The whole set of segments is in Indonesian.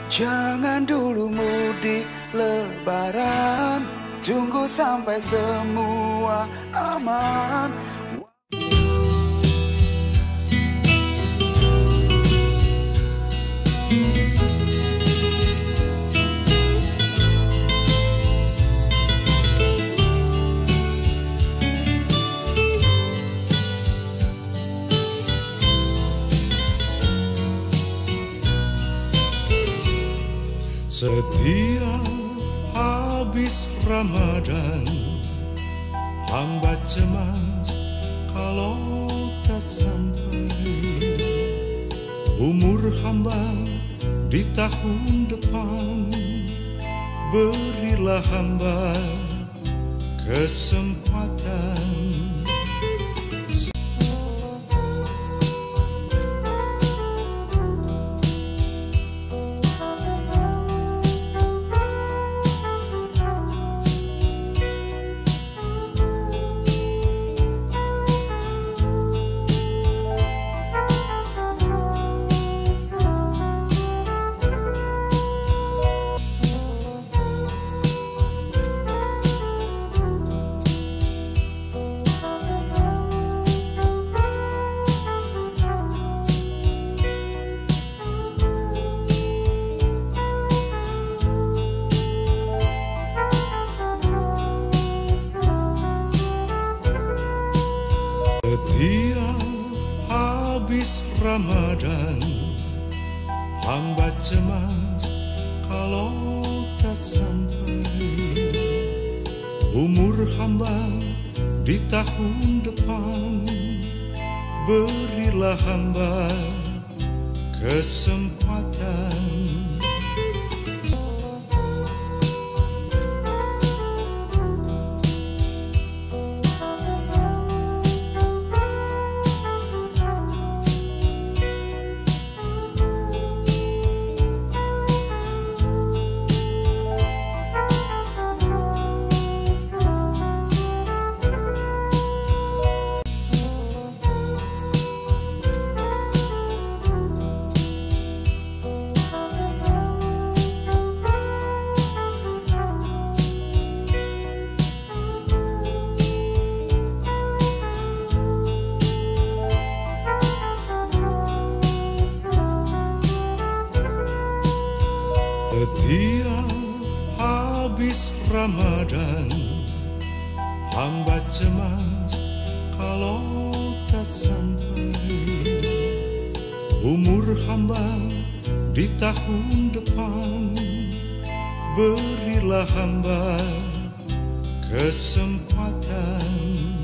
Jangan dulu mudik lebaran, tunggu sampai semua aman. Setiap habis Ramadan, hamba cemas kalau tak sampai umur hamba di tahun depan. Berilah hamba kesempatan. Setiap habis Ramadan, hamba cemas kalau tak sampai umur hamba di tahun depan. Berilah hamba kesempatan. Setiap habis Ramadan, hamba cemas kalau tak sampai umur hamba di tahun depan. Berilah hamba kesempatan.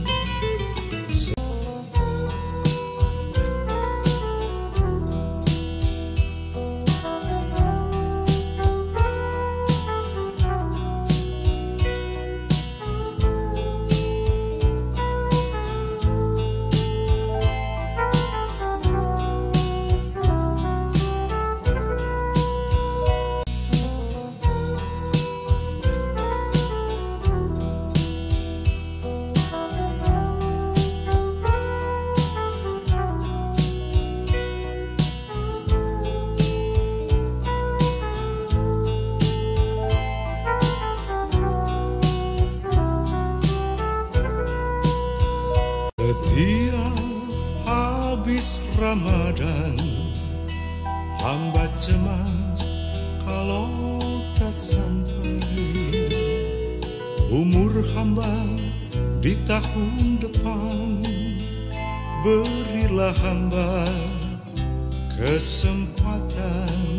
Setiap habis Ramadan, hamba cemas kalau tak sampai umur hamba di tahun depan. Berilah hamba kesempatan.